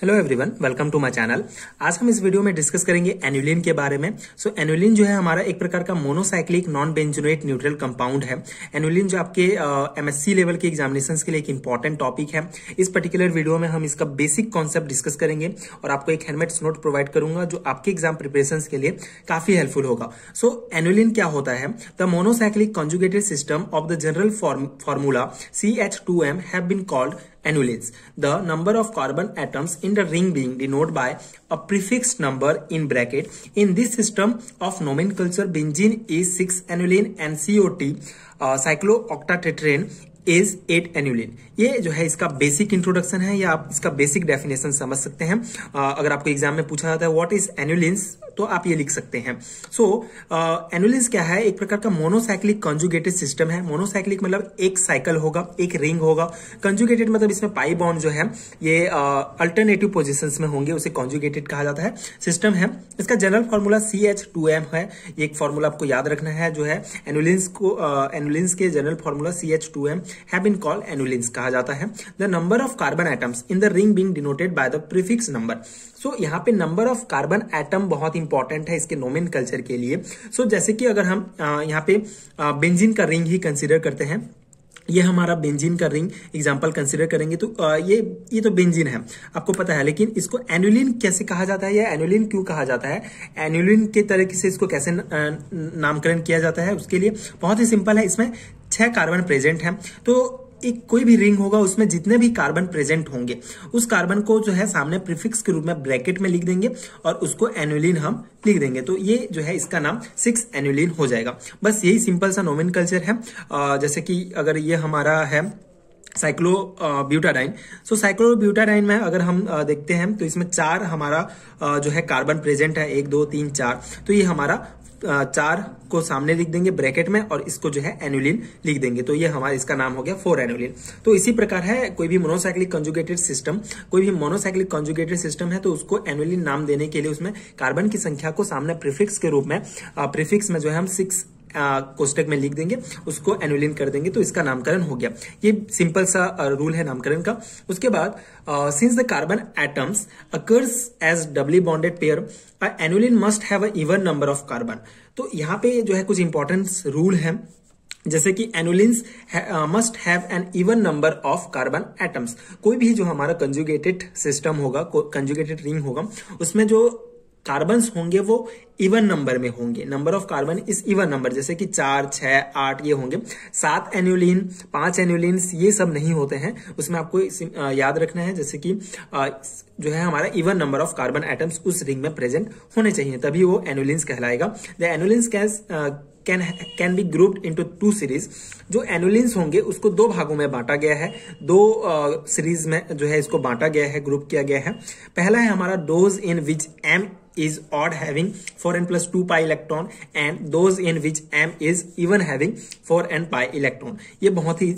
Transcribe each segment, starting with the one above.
Hello everyone, welcome to my channel. आज हम इस वीडियो में डिस्कस करेंगे एनुलिन के बारे में। एनुलिन जो है हमारा एक प्रकार का monocyclic non benzenoid neutral compound है। एनुलिन जो आपके एमएससी लेवल के एग्जामिनेशंस के लिए एक इंपॉर्टेंट टॉपिक है। इस पर्टिकुलर वीडियो में हम इसका बेसिक कॉन्सेप्ट डिस्कस करेंगे और आपको एक हैंडमेड नोट प्रोवाइड करूंगा जो आपके एग्जाम प्रिपरेशन के लिए काफी हेल्पफुल होगा। एनुलिन क्या होता है? The monocyclic conjugated system of the general formula CH2M have been called anulins. The number of carbon atoms in the ring being denoted by a prefix number in bracket. In this system of nomenclature, benzene is 6-anulin and COT, cyclooctatetrane is 8-anulin. ये जो है इसका basic introduction है या आप इसका basic definition समझ सकते हैं। अगर आपको एग्जाम में पूछा जाता है व्हाट इज एनुलिन्स, तो आप ये लिख सकते हैं। एनुलिन्स क्या है? एक प्रकार का मोनोसाइक्लिक कंजुगेटेड सिस्टम है। मोनोसाइक्लिक मतलब एक साइकिल होगा, एक रिंग होगा। कंजुगेटेड मतलब इसमें पाई बॉन्ड जो है ये अल्टरनेटिव पोजीशंस में होंगे, उसे कंजुगेटेड कहा जाता है। सिस्टम है, इसका जनरल फॉर्मूला CH2M है। ये एक फॉर्मूला आपको याद रखना है जो है एनुलिन्स के general formula CH2M have been called anulins कहा जाता है। The number of carbon atoms in the ring being denoted by the prefix number. यहाँ पे नंबर ऑफ कार्बन एटम बहुत इंपॉर्टेंट है इसके नोमेनकल्चर के लिए। जैसे कि अगर हम यहाँ पे बेंजीन का रिंग ही कंसीडर करते हैं, ये हमारा बेंजीन का रिंग एग्जांपल कंसीडर करेंगे तो ये तो बेंजीन है, आपको पता है। लेकिन इसको एनुलिन कैसे कहा जाता है या एनुलिन क्यों कहा जाता है, एनुलिन के तरीके से इसको कैसे नामकरण किया जाता है, उसके लिए बहुत ही सिंपल है। इसमें 6 कार्बन प्रेजेंट है। तो एक कोई भी रिंग होगा उसमें जितने भी कार्बन प्रेजेंट होंगे उस कार्बन को जो है सामने प्रीफिक्स के रूप में ब्रैकेट में लिख देंगे और उसको एनुलिन हम लिख देंगे। तो ये जो है इसका नाम 6 एनुलिन हो जाएगा। बस यही सिंपल सा नोमेनकल्चर है। जैसे कि अगर ये हमारा है साइक्लोब्यूटाडाइन, साइक्लोब्यूटाडाइन में अगर हम देखते हैं तो इसमें 4 हमारा जो है कार्बन प्रेजेंट है, 1 2 3 4। तो ये हमारा 4 को सामने लिख देंगे ब्रैकेट में और इसको जो है एनुलिन लिख देंगे। तो ये हमारा इसका नाम हो गया 4 एनुलिन। तो इसी प्रकार है कोई भी मोनोसाइक्लिक कंजुगेटेड सिस्टम है तो उसको एनुलिन नाम देने के लिए उसमें कार्बन की संख्या को सामने प्रीफिक्स के रूप में प्रीफिक्स में जो है हम 6 कोष्टक में लिख देंगे, उसको एनुलिन कर देंगे, तो इसका नामकरण हो गया। ये सिंपल सा रूल है नामकरण का। उसके बाद since the carbon atoms occurs as doubly bonded pair, annulene must have a even number of carbon. तो यहाँ पे जो है कुछ इंपॉर्टेंट रूल है, जैसे कि annulenes must have an even number of carbon atoms. कोई भी जो हमारा कंजुगेटेड सिस्टम होगा, कंजुगेटेड रिंग होगा, उसमें जो कार्बन्स होंगे वो इवन नंबर में होंगे। नंबर ऑफ कार्बन इस इवन नंबर, जैसे कि 4 6 8 ये होंगे। 7 एनुलिन 5 एनुलिन्स ये सब नहीं होते हैं। उसमें आपको याद रखना है जैसे कि जो है हमारा even number of carbon atoms उस रिंग में प्रेजेंट होने चाहिए, तभी वो एनुलिन्स कहलाएगा। The annulenes can be grouped into 2 series. जो एनुलिन्स होंगे उसको 2 भागों में बांटा गया है, 2 सीरीज में जो है इसको बांटा गया है, ग्रुप किया गया है। पहला है हमारा those in which M is odd having 4n plus 2 pi electron and those in which M is even having 4n pi electron। ये बहुत ही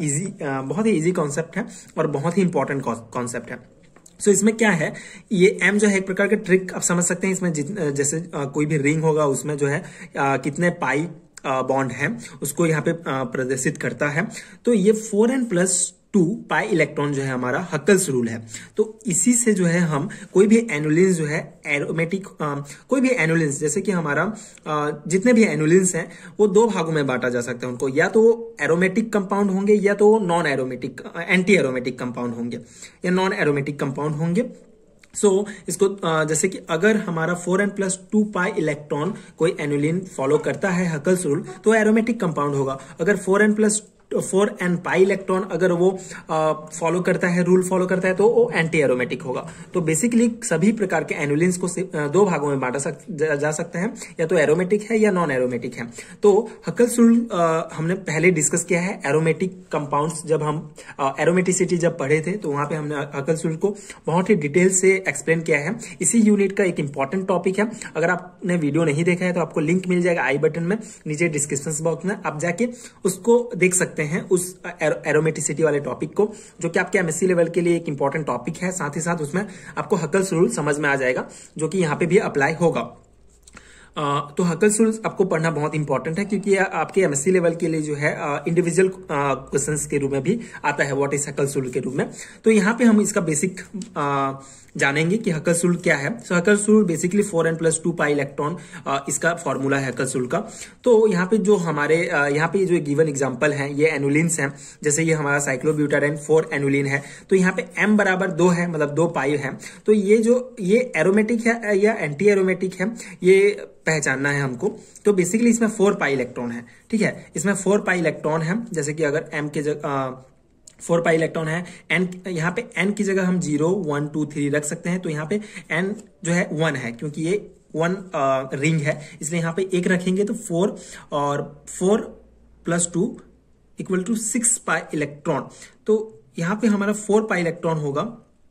इजी कॉन्सेप्ट है और बहुत ही इंपॉर्टेंट कॉन्सेप्ट है। इसमें क्या है, ये M जो है एक प्रकार का ट्रिक आप समझ सकते हैं। इसमें जैसे कोई भी रिंग होगा उसमें जो है कितने पाई बॉन्ड है उसको यहाँ पे प्रदर्शित करता है। तो ये 4n plus 2 पाई इलेक्ट्रॉन जो है हमारा हकल्स रूल है। तो इसी से जो है हम कोई भी एनुलिन्स जो है एरोमेटिक, कोई भी एनुलिन्स जैसे कि हमारा जितने भी एनुलिन्स हैं वो 2 भागों में बांटा जा सकता है उनको, या तो एरोमेटिक कंपाउंड होंगे या तो non aromatic anti aromatic compound होंगे या नॉन एरोमेटिक कंपाउंड होंगे। इसको जैसे कि अगर हमारा 4n plus 2 पाई इलेक्ट्रॉन कोई एनुलिन फॉलो करता है हकल्स रूल तो एरोमेटिक कंपाउंड होगा। अगर 4n plus 4n pi electron अगर वो फॉलो करता है, रूल फॉलो करता है, तो वो एंटी एरोमेटिक होगा। तो बेसिकली सभी प्रकार के एनुलिन्स को 2 भागों में बांटा जा सकता है, या तो एरोमेटिक है या नॉन एरोमेटिक है। तो हकल्स रूल हमने पहले डिस्कस किया है। एरोमेटिक कंपाउंड्स जब हम एरोमेटिसिटी जब पढ़े थे तो वहां पे हमने हकल्स रूल को बहुत ही डिटेल से एक्सप्लेन किया है। इसी यूनिट का एक इंपॉर्टेंट टॉपिक है। अगर आपने वीडियो नहीं देखा है तो आपको लिंक मिल जाएगा आई बटन में, नीचे डिस्क्रिप्शन बॉक्स में, आप जाके उसको देख सकते हैं उस एरोमेटिसिटी वाले टॉपिक को, जो कि आपके एमएससी लेवल के लिए एक इंपॉर्टेंट टॉपिक है। साथ ही साथ उसमें आपको हकल्स रूल समझ में आ जाएगा जो कि यहां पे भी अप्लाई होगा। तो हकल्स रूल आपको पढ़ना बहुत इंपॉर्टेंट है, क्योंकि यह आपके एमएससी लेवल के लिए जो है इंडिविजुअल क्वेश्चंस के रूप में भी आता है, व्हाट इज हकल्स रूल के रूप में। तो यहाँ पे हम इसका बेसिक जानेंगे कि हकल्स रूल क्या है। So Huckel's rule basically 4n+2 pi electron इसका फॉर्मूला है हकल्स रूल का। तो यहाँ पे जो हमारे यहाँ पे जो गिवन एग्जांपल है ये एनुलिन्स हैं, जैसे ये हमारा साइक्लोब्यूटाडाइन 4 एनुलिन है, तो यहाँ पे m बराबर 2 है, मतलब 2 पाई है। तो ये एरोमेटिक है या एंटी एरोमेटिक है, ये पहचानना है हमको। तो बेसिकली इसमें 4 पाई इलेक्ट्रॉन है, ठीक है, इसमें 4 पाई इलेक्ट्रॉन है। जैसे कि अगर m के जगह 4 पाई इलेक्ट्रॉन है, n यहाँ पे n की जगह हम 0 1 2 3 रख सकते हैं। तो यहाँ पे n जो है 1 है, क्योंकि ये 1 रिंग है, इसलिए यहाँ पे 1 रखेंगे तो 4 और 4 + 2 = 6 पाई इलेक्ट्रॉन। तो यहाँ पे हमारा 4 पाई इलेक्ट्रॉन होगा,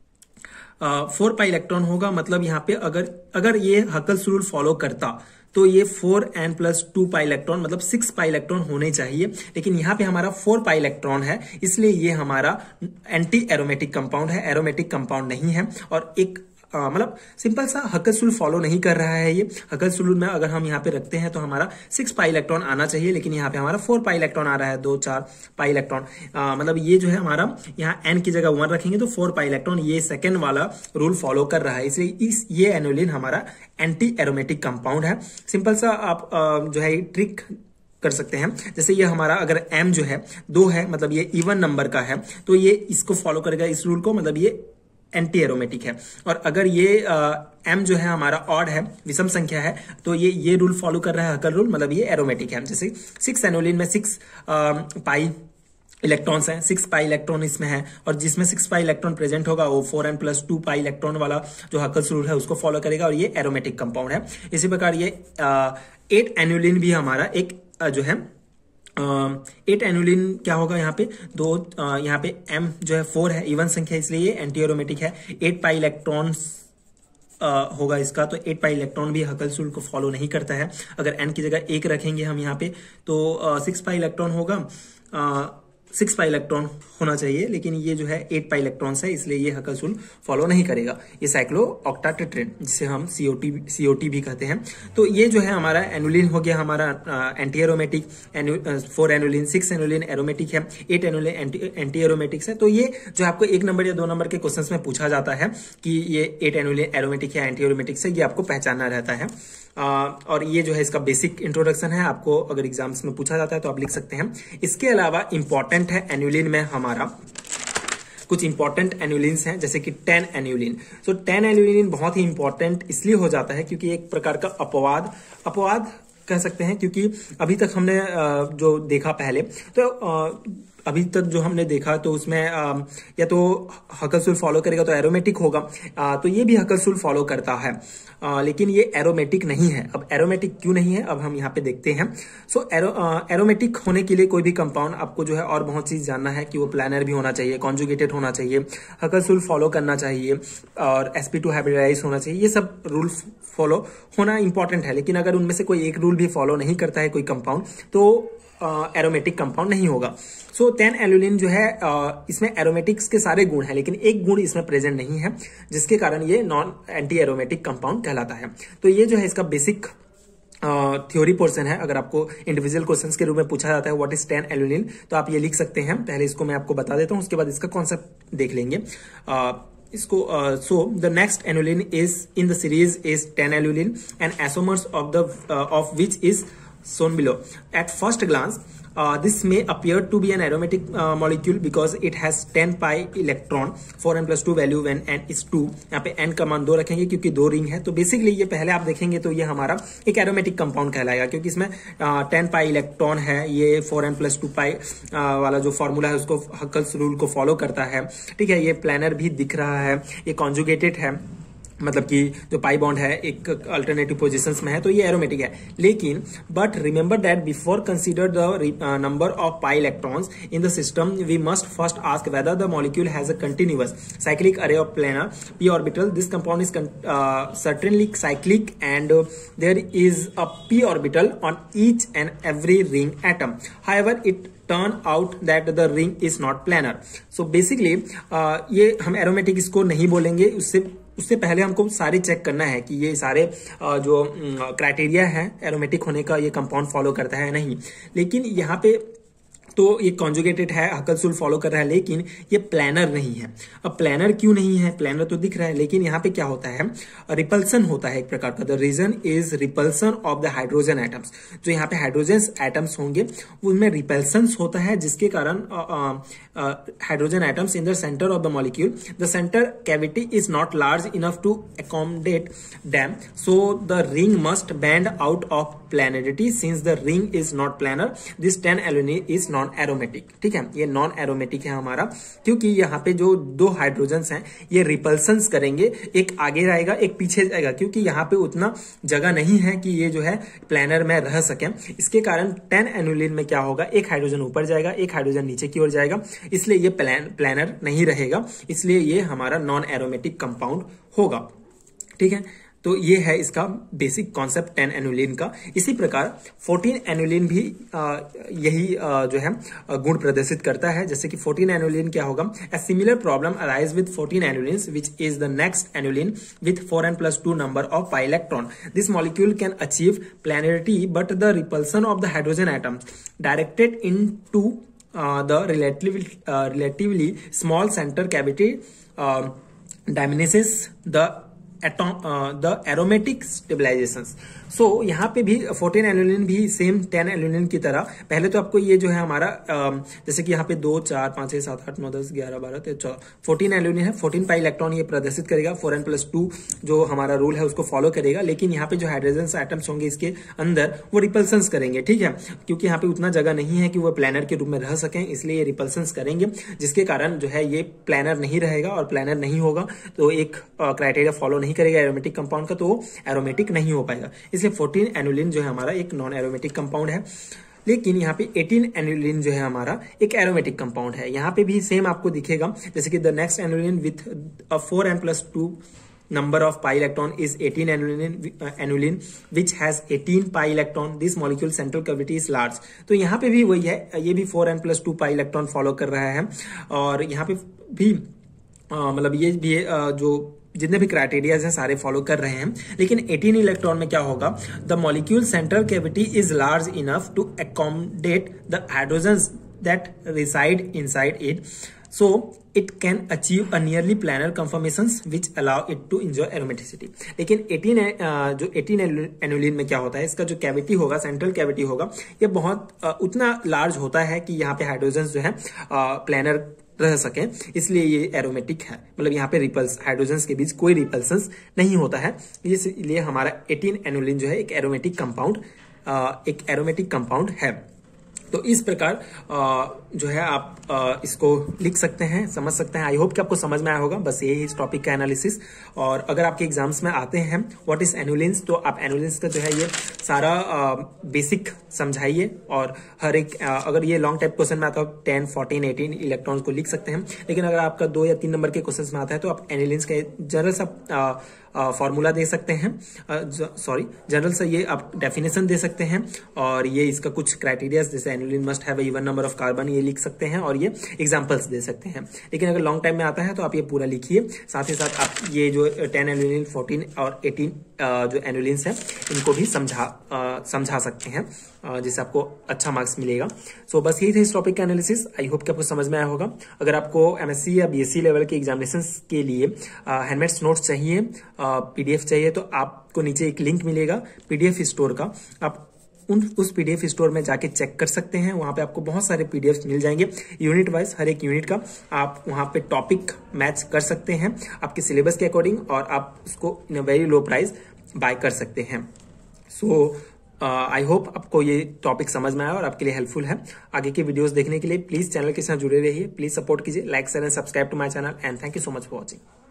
4 पाई इलेक्ट्रॉन होगा। मतलब यहाँ पे अगर ये हकल्स रूल फॉलो करता तो ये 4n+2 पाई इलेक्ट्रॉन मतलब 6 पाई इलेक्ट्रॉन होने चाहिए, लेकिन यहाँ पे हमारा 4 पाई इलेक्ट्रॉन है, इसलिए ये हमारा एंटी एरोमेटिक कंपाउंड है, एरोमेटिक कंपाउंड नहीं है। और एक मतलब सिंपल सा हकल्स रूल फॉलो नहीं कर रहा है ये। हकल्स रूल में अगर हम यहाँ पे रखते हैं तो हमारा 6 पाई इलेक्ट्रॉन आना चाहिए, लेकिन यहाँ पे हमारा 4 पाई इलेक्ट्रॉन आ रहा है, 2 4 पाई इलेक्ट्रॉन। मतलब ये जो है हमारा यहाँ n की जगह 1 रखेंगे तो 4 पाई इलेक्ट्रॉन, ये सेकंड वाला रूल फॉलो कर रहा है, इसलिए ये एनुलिन हमारा एंटी एरोमेटिक कंपाउंड है। सिंपल सा आप जो है ट्रिक कर सकते हैं। जैसे ये हमारा अगर m जो है 2 है, मतलब ये इवन नंबर का है, तो ये इसको फॉलो करेगा, इस रूल को, मतलब ये एंटी एरोमेटिक है। और अगर ये m जो है हमारा ऑड है, विषम संख्या है, तो ये रूल फॉलो कर रहा है हकल रूल, मतलब ये एरोमेटिक है। जैसे 6 एनुलिन में 6 पाई इलेक्ट्रॉन्स हैं, 6 पाई इलेक्ट्रॉन इसमें है, और जिसमें 6 पाई इलेक्ट्रॉन प्रेजेंट होगा वो 4n+2 पाई इलेक्ट्रॉन वाला जो हकल्स रूल है उसको फॉलो करेगा, और ये एरोमेटिक कंपाउंड है। इसी प्रकार ये 8 एनुलिन भी हमारा एक जो है 8 एनुलिन क्या होगा, यहाँ पे 2 यहाँ पे m जो है 4 है, इवन संख्या, इसलिए ये एंटी एरोमेटिक है। 8 पाई इलेक्ट्रॉन्स होगा इसका, तो 8 पाई इलेक्ट्रॉन भी हकल्स रूल को फॉलो नहीं करता है। अगर n की जगह 1 रखेंगे हम यहाँ पे तो 6 पाई इलेक्ट्रॉन होगा, 6 पाई इलेक्ट्रॉन होना चाहिए, लेकिन ये जो है 8 पाई इलेक्ट्रॉन्स है, इसलिए ये हकल्स रूल फॉलो नहीं करेगा। ये साइक्लो ऑक्टाटेट्रेन, जिसे हम COT भी कहते हैं। तो ये जो है हमारा एनुलिन हो गया, हमारा anti aromatic. 4 annulene, 6 annulene aromatic है, 8 एनुलिन एंटी एरोमेटिक्स है। तो ये जो आपको 1 नंबर या 2 नंबर के क्वेश्चंस में पूछा जाता है कि ये 8 एनुलिन एरोमेटिक या एंटी एरोमेटिक्स है, ये आपको पहचानना रहता है। और ये जो है इसका बेसिक इंट्रोडक्शन है, आपको अगर एग्जाम्स में पूछा जाता है तो आप लिख सकते हैं। इसके अलावा इंपॉर्टेंट है एनुलिन में हमारा कुछ इंपॉर्टेंट एनुलिन्स हैं, जैसे कि 10 एनुलिन। सो 10 एनुलिन बहुत ही इंपॉर्टेंट इसलिए हो जाता है क्योंकि एक प्रकार का अपवाद कह सकते हैं, क्योंकि अभी तक हमने जो देखा पहले, तो अभी तक जो हमने देखा तो उसमें या तो हकल्स रूल फॉलो करेगा तो एरोमेटिक होगा, तो ये भी हकल्स रूल फॉलो करता है, लेकिन ये एरोमेटिक नहीं है। अब एरोमेटिक क्यों नहीं है, अब हम यहाँ पे देखते हैं। सो एरोमेटिक होने के लिए कोई भी कंपाउंड आपको जो है और बहुत चीज जानना है कि वो प्लानर भी होना चाहिए, कॉन्जुगेटेड होना चाहिए, हकल्स रूल फॉलो करना चाहिए, और sp2 हाइब्रिडाइज होना चाहिए। ये सब रूल फॉलो होना इंपॉर्टेंट है, लेकिन अगर उनमें से कोई एक रूल भी फॉलो नहीं करता है कोई कंपाउंड, तो एरोमेटिक कंपाउंड नहीं होगा। सो 10 एनुलिन जो है इसमें एरोमेटिक्स के सारे गुण हैं, लेकिन एक गुण इसमें प्रेजेंट नहीं है, जिसके कारण ये नॉन एंटी एरोमेटिक कंपाउंड कहलाता है। तो ये जो है इसका बेसिक थ्योरी पोर्शन है। अगर आपको इंडिविजुअल क्वेश्चंस के रूप में पूछा जाता है व्हाट इज 10 एनुलिन, तो आप ये लिख सकते हैं। पहले इसको मैं आपको बता देता हूं, उसके बाद इसका कॉन्सेप्ट देख लेंगे इसको। So the next annulene is in the series is 10 annulene and isomers of which is shown below. At first glance, this may appear to be an aromatic molecule because it has 10 pi electron, 4n+2 value when n is 2. यहाँ पे n का मान 2 रखेंगे क्योंकि 2 ring है, तो basically ये पहले आप देखेंगे तो ये हमारा एक एरोमेटिक कंपाउंड कहलाएगा, क्योंकि इसमें 10 पाई इलेक्ट्रॉन है। ये 4n+2 पाई वाला जो फॉर्मूला है उसको हकल्स रूल को फॉलो करता है, ठीक है। ये प्लानर भी दिख रहा है, ये कॉन्जुगेटेड है, मतलब कि जो पाई बॉन्ड है एक अल्टरनेटिव पोजीशंस में है, तो ये एरोमेटिक है। लेकिन but remember that before consider the number of pi electrons in the system we must first ask whether the molecule has a continuous cyclic array of planar p orbital. This compound is certainly cyclic and there is a p orbital on each and every ring atom. However, it turn out that the ring is not planar. So basically ये हम aromatic इसको नहीं बोलेंगे, उससे उससे पहले हमको सारे चेक करना है कि ये सारे जो क्राइटेरिया है एरोमेटिक होने का ये कंपाउंड फॉलो करता है नहीं। लेकिन यहाँ पे तो ये कॉन्जुगेटेड है, हकलसुल फॉलो कर रहा है, लेकिन ये प्लानर नहीं है। अब प्लानर क्यों नहीं है? प्लानर तो दिख रहा है, लेकिन यहाँ पे क्या होता है, रिपल्सन होता है एक प्रकार का। The reason is repulsion of the hydrogen atoms. जो यहाँ पे हाइड्रोजन एटम्स होंगे उनमें रिपल्सन होता है, जिसके कारण hydrogen atoms in the center of the molecule, the center cavity is not large enough to accommodate them, so the ring must bend out of planarity. Since the ring is not planar, this 10-alanine is non-aromatic। ठीक है, ये non aromatic है हमारा, क्योंकि यहाँ पे जो दो हाइड्रोजन्स हैं ये रिपल्सन्स करेंगे, एक आगे जाएगा एक पीछे जाएगा, क्योंकि यहाँ पे उतना जगह नहीं है कि ये जो है प्लानर में रह सके। इसके कारण 10-एनुलिन में क्या होगा, एक हाइड्रोजन ऊपर जाएगा एक हाइड्रोजन नीचे की ओर जाएगा, इसलिए ये प्लानर नहीं रहेगा, इसलिए ये हमारा नॉन एरोमेटिक कंपाउंड होगा। ठीक है, तो ये है इसका बेसिक कॉन्सेप्ट 10-एनुलिन का। इसी प्रकार 14-एनुलिन भी यही जो है गुण प्रदर्शित करता है। जैसे कि 14-एनुलिन क्या होगा, a similar problem arise with fourteen annulene which is the next annulene with 4n+2 number of pi electron. This molecule can achieve planarity but the repulsion of the hydrogen atom directed into the relatively small center cavity diminishes the aromatic stabilizations। So यहाँ पे भी 14-एनुलिन भी same 10-एनुलिन की तरह, पहले तो आपको ये जो है हमारा जैसे कि यहाँ पे 2 4 5 6 7 8 9 10 11 12 13 14 14-एनुलिन है, 14 पाई इलेक्ट्रॉन ये प्रदर्शित करेगा, 4n+2 जो हमारा रूल है उसको फॉलो करेगा। लेकिन यहाँ पे जो हाइड्रोजन एटम्स होंगे इसके अंदर वो रिपल्सन्स करेंगे। ठीक है, क्योंकि यहाँ पे उतना जगह नहीं है कि वो प्लानर के रूप में रह सकें, इसलिए ये रिपल्सन्स करेंगे, जिसके कारण जो है ये प्लानर नहीं रहेगा, और प्लानर नहीं होगा तो एक क्राइटेरिया फॉलो नहीं करेगा एरोमेटिक कंपाउंड का, तो वो एरोमेटिक नहीं हो पाएगा। इसलिए 14-एनुलिन जो है हमारा एक नॉन एरोमेटिक कंपाउंड है। लेकिन यहाँ पे 18-एनुलिन जो है हमारा एक एरोमेटिक कंपाउंड है। यहाँ पे भी सेम आपको दिखेगा, जैसे कि the next annulene with 4n+2 number of pi electron is eighteen annulene which has 18 pi electron. This molecule central cavity is large। तो यहाँ पे भी वही है, ये भी 4n+2 pi electron फॉलो कर रहा है, और यहाँ पे भी मतलब ये भी जो जितने भी क्राइटेरिया हैं सारे फॉलो कर रहे हैं। लेकिन 18 इलेक्ट्रॉन में क्या होगा, the molecule central cavity is large enough to accommodate the hydrogens that reside inside it, so it can achieve a nearly planar conformations which allow it to enjoy aromaticity। लेकिन 18-एनुलिन में क्या होता है, इसका जो कैविटी होगा, सेंट्रल कैविटी होगा, ये बहुत उतना लार्ज होता है कि यहाँ पे हाइड्रोजन्स जो है प्लानर रह सके, इसलिए ये एरोमेटिक है। मतलब यहाँ पे हाइड्रोजन्स के बीच कोई रिपल्सन्स नहीं होता है, इसलिए हमारा 18-एनुलिन जो है एक एरोमेटिक कंपाउंड है। तो इस प्रकार जो है आप इसको लिख सकते हैं, समझ सकते हैं। आई होप कि आपको समझ में आया होगा, बस यही इस टॉपिक का एनालिसिस। और अगर आपके एग्जाम्स में आते हैं व्हाट इज एनुलिन्स, तो आप एनुलिन्स का जो है ये सारा बेसिक समझाइए, और हर एक अगर ये लॉन्ग टाइप क्वेश्चन में आता है 10 14 18 इलेक्ट्रॉन्स को लिख सकते हैं। लेकिन अगर आपका 2 या 3 नंबर के क्वेश्चन में आता है तो आप एनुलिन्स का जनरल सा फॉर्मूला दे सकते हैं, जनरल से ये आप डेफिनेशन दे सकते हैं, और ये इसका कुछ क्राइटेरिया जैसे annulene must have even number of carbon ये लिख सकते हैं, और ये एग्जांपल्स दे सकते हैं। लेकिन अगर लॉन्ग टाइम में आता है तो आप ये पूरा लिखिए, साथ ही साथ आप ये जो 10 एनुलिन 14 और 18 जो एनुलिन्स हैं इनको भी समझा सकते हैं, जिससे आपको अच्छा मार्क्स मिलेगा। सो बस यही थे इस टॉपिक का एनालिसिस। आई होप कि आपको समझ में आया होगा। अगर आपको एमएससी या बीएससी लेवल के एग्जामिनेशन के लिए हैंडमेड्स नोट्स चाहिए, पीडीएफ चाहिए, तो आपको नीचे एक लिंक मिलेगा पीडीएफ स्टोर का, आप उस पीडीएफ स्टोर में जाके चेक कर सकते हैं। वहां पे आपको बहुत सारे पीडीएफ मिल जाएंगे यूनिट वाइज, हर एक यूनिट का आप वहां पे टॉपिक मैच कर सकते हैं आपके सिलेबस के अकॉर्डिंग, और आप उसको in a very low price buy कर सकते हैं। सो आई होप आपको ये टॉपिक समझ में आया और आपके लिए हेल्पफुल है। आगे की वीडियोस देखने के लिए प्लीज चैनल के साथ जुड़े रहिए, प्लीज सपोर्ट कीजिए, like share and subscribe to my channel, and thank you so much for watching.